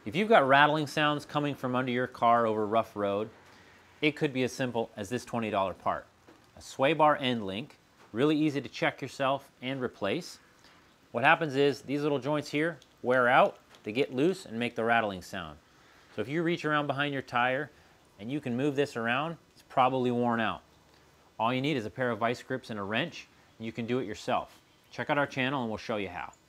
If you've got rattling sounds coming from under your car over a rough road, it could be as simple as this $20 part. A sway bar end link, really easy to check yourself and replace. What happens is these little joints here wear out, they get loose and make the rattling sound. So if you reach around behind your tire and you can move this around, it's probably worn out. All you need is a pair of vice grips and a wrench, and you can do it yourself. Check out our channel and we'll show you how.